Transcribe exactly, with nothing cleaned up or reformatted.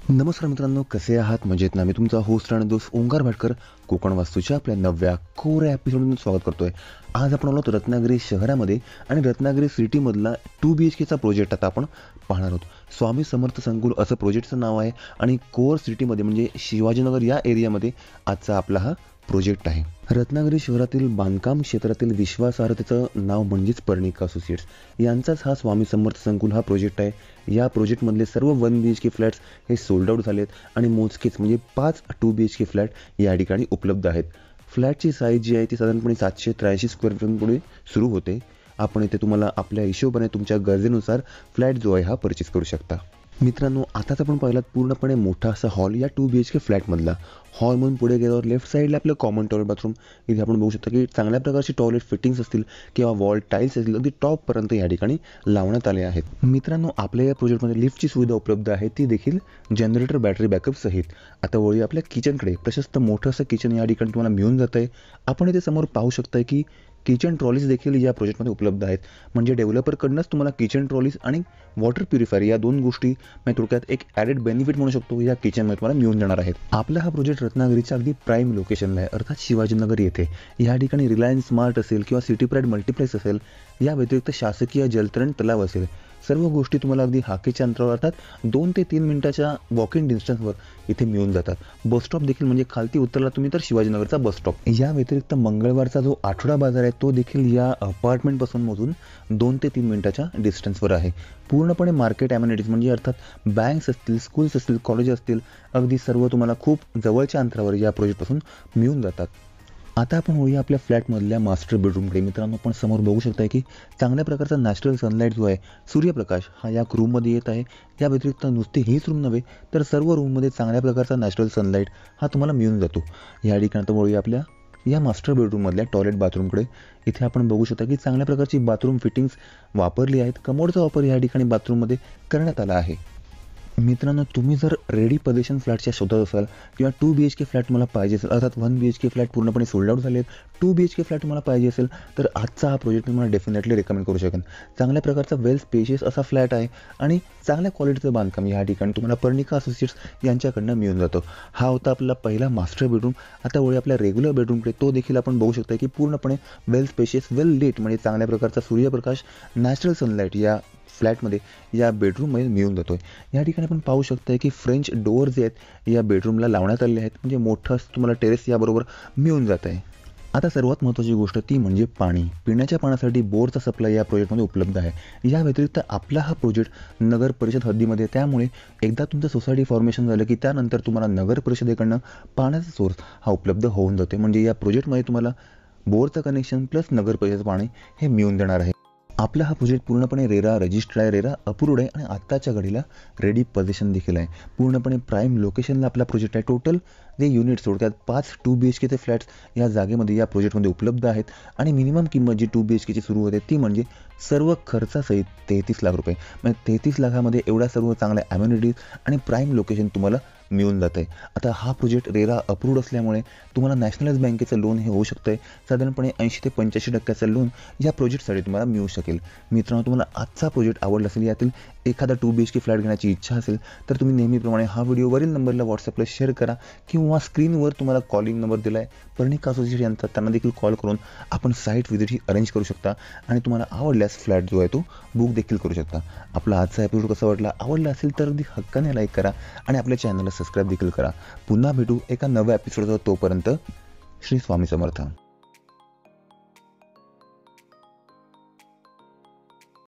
नमस्कार मित्रांनो, कसे आहात? मजेत ना? मी तुमचा होस्ट आणि दोस्त ओंकार भाटकर कोकण वास्तूच्या आपल्या नव्या कोऱ्या एपिसोडमधून स्वागत करतोय. आज आपण आलो रत्नागिरी शहरामध्ये आणि रत्नागिरी सिटीमधला टू बी एच केचा प्रोजेक्ट आता आपण पाहणार आहोत. स्वामी समर्थ संकुल असं प्रोजेक्टचं नाव आहे आणि कोर सिटीमध्ये म्हणजे शिवाजीनगर या एरियामध्ये आजचा आपला हा प्रोजेक्ट आहे. रत्नागिरी शहरातील बांधकाम क्षेत्रातील विश्वासार्हतेचं नाव म्हणजेच पर्णिका असोसिएट्स यांचाच हा स्वामी समर्थ संकुल हा प्रोजेक्ट आहे. या प्रोजेक्टमधले सर्व one B H K flats हे सोल्ड आउट झालेत आणि मोजकेच म्हणजे पाच two B H K flat या ठिकाणी उपलब्ध आहेत. फ्लॅटची साईज जी आहे ती साधारणपणे सातशे त्र्याऐंशी स्क्वेअर फीटपुढे सुरू होते. आपण इथे तुम्हाला आपल्या हिशोबाने तुमच्या गरजेनुसार फ्लॅट जो आहे हा परचेस करू शकता. मित्रांनो, आताच आपण पाहिलात पूर्णपणे मोठा असा हॉल या टू बी एच के फ्लॅटमधला. हॉल म्हणून पुढे गेल्यावर लेफ्ट साईडला आपलं कॉमन टॉयलेट बाथरूम. इथे आपण बघू शकता की चांगल्या प्रकारचे टॉयलेट फिटिंग्स असतील किंवा वॉल टाईल्स असतील अगदी टॉपपर्यंत या ठिकाणी लावण्यात आले आहेत. मित्रांनो, आपल्या या प्रोजेक्टमध्ये लिफ्टची सुविधा उपलब्ध आहे, ती देखील जनरेटर बॅटरी बॅकअप सहित. आता वळूया आपल्या किचनकडे. प्रशस्त मोठं असं किचन या ठिकाणी तुम्हाला मिळून जात आहे. आपण इथे समोर पाहू शकता की किचन ट्रॉलीज देखील या प्रोजेक्टमध्ये उपलब्ध आहेत. म्हणजे डेव्हलपरकडूनच तुम्हाला किचन ट्रॉलीज आणि वॉटर प्युरिफायर या दोन गोष्टी म्हणजे थोडक्यात एक ॲडेड बेनिफिट म्हणू शकतो या किचनमध्ये तुम्हाला मिळून जाणार आहेत. आपला हा प्रोजेक्ट रत्नागिरीच्या अगदी प्राईम लोकेशनला आहे, अर्थात शिवाजीनगर येथे. या ठिकाणी रिलायन्स स्मार्ट असेल किंवा सिटी प्राईड मल्टिप्लेक्स असेल, या व्यतिरिक्त शासकीय जलतरण तलाव असेल, सर्व गोष्टी तुम्हाला अगदी हाकेच्या अंतरावर अर्थात दोन ते तीन मिनिटाच्या वॉक इन डिस्टन्सवर इथे मिळून जातात. बसस्टॉप देखील म्हणजे खालती उतरला तुम्ही तर शिवाजीनगरचा बसस्टॉप. या व्यतिरिक्त मंगळवारचा जो आठवडा बाजार आहे तो देखील या अपार्टमेंटपासून मधून दोन ते तीन मिनिटाच्या डिस्टन्सवर आहे. पूर्णपणे मार्केट ॲम्युनिटीज म्हणजे अर्थात बँक्स असतील, स्कूल्स असतील, कॉलेज असतील, अगदी सर्व तुम्हाला खूप जवळच्या अंतरावर या प्रोजेक्टपासून मिळून जातात. आता आपण होऊया आपल्या फ्लॅटमधल्या मास्टर बेडरूमकडे. मित्रांनो, आपण समोर बघू शकता की चांगल्या प्रकारचा नॅचरल सनलाईट जो आहे, सूर्यप्रकाश हा या रूममध्ये येत आहे. या व्यतिरिक्त नुसती हीच रूम नव्हे तर सर्व रूममध्ये चांगल्या प्रकारचा नॅचरल सनलाईट हा तुम्हाला मिळून जातो. या ठिकाणी आता वळूया आपल्या या मास्टर बेडरूममधल्या टॉयलेट बाथरूमकडे. इथे आपण बघू शकता की चांगल्या प्रकारची बाथरूम फिटिंग्स वापरली आहेत. कमोडचा वापर या ठिकाणी बाथरूममध्ये करण्यात आला आहे. मित्रांनो, तुम्ही जर रेडी पोझिशन फ्लॅटच्या शोधात असाल किंवा two B H K flat तुम्हाला पाहिजे असेल, अर्थात one B H K flat पूर्णपणे सोल्ड आउट झाले आहेत, two B H K flat तुम्हाला पाहिजे असेल तर आजचा हा प्रोजेक्ट तुम्हाला डेफिनेटली रेकमेंड करू शकेन. चांगल्या प्रकारचा वेल स्पेशियस असा फ्लॅट आहे आणि चांगल्या क्वालिटीचं बांधकाम या ठिकाणी तुम्हाला पर्णिका असोसिएट्स यांच्याकडनं मिळून जातो. हा होता आपला पहिला मास्टर बेडरूम. आता वळूया आपल्या रेग्युलर बेडरूमकडे. तो देखील आपण बघू शकता की पूर्णपणे वेल स्पेशियस, वेल लेट म्हणजे चांगल्या प्रकारचा सूर्यप्रकाश, नॅचरल सनलाईट या फ्लॅटमध्ये या बेडरूममध्ये मिळून जातो आहे. या ठिकाणी आपण पाहू शकता की फ्रेंच डोअर जे आहेत या बेडरूमला लावण्यात आले आहेत. म्हणजे मोठं असं तुम्हाला टेरेस याबरोबर मिळून जात आहे. आता सर्वात महत्त्वाची गोष्ट ती म्हणजे पाणी. पिण्याच्या पाण्यासाठी बोरचा सप्लाय या प्रोजेक्टमध्ये उपलब्ध आहे. या व्यतिरिक्त आपला हा प्रोजेक्ट नगर परिषद हद्दीमध्ये, त्यामुळे एकदा तुमचं सोसायटी फॉर्मेशन झालं की त्यानंतर तुम्हाला नगर परिषदेकडनं पाण्याचा सोर्स हा उपलब्ध होऊन जातो. म्हणजे या प्रोजेक्टमध्ये तुम्हाला बोरचं कनेक्शन प्लस नगर परिषद पाणी हे मिळून देणार आहे. आपला हा प्रोजेक्ट पूर्णपणे रेरा रजिस्टर्ड आहे, रेरा अप्रूव्ड आहे आणि आत्ताच्या घडीला रेडी पोझिशन देखील आहे. पूर्णपणे प्राईम लोकेशनला आपला प्रोजेक्ट आहे. टोटल जे युनिट्स सोडतात पाच टू बी एच केचे फ्लॅट्स या जागेमध्ये या प्रोजेक्टमध्ये उपलब्ध आहेत. आणि मिनिमम किंमत जी टू बी एच केची सुरू होते ती म्हणजे सर्व खर्चासहित तेहतीस लाख रुपये. म्हणजे तेहतीस लाखामध्ये एवढ्या सर्व चांगल्या ॲम्युनिटीज आणि प्राईम लोकेशन तुम्हाला मिळून जात आहे. आता हा प्रोजेक्ट रेरा अप्रूव्ड असल्यामुळे तुम्हाला नॅशनलाइज बँकेचं लोन हे होऊ शकतं आहे. साधारणपणे ऐंशी ते पंच्याऐंशी टक्क्याचं लोन या प्रोजेक्टसाठी तुम्हाला मिळू शकेल. मित्रांनो, तुम्हाला आजचा प्रोजेक्ट आवडला असेल, यातील एखादा two B H K flat घेण्याची इच्छा असेल तर तुम्ही नेहमीप्रमाणे हा व्हिडिओवरील नंबरला व्हॉट्सअपला शेअर करा किंवा स्क्रीनवर तुम्हाला कॉलिंग नंबर दिला आहे पर्णिका असोसिएट यांचा, त्यांना देखील कॉल करून आपण साईट व्हिजिट ही अरेंज करू शकता आणि तुम्हाला आवडल्यास फ्लॅट जो आहे तो बुक देखील करू शकता. आपला आजचा एपिसोड कसा वाटला, आवडला असेल तर अगदी हक्काने लाईक करा आणि आपल्या चॅनलला सबस्क्राईब देखील करा. पुन्हा भेटू एका नव्या एपिसोडवर. तोपर्यंत श्री स्वामी समर्थ.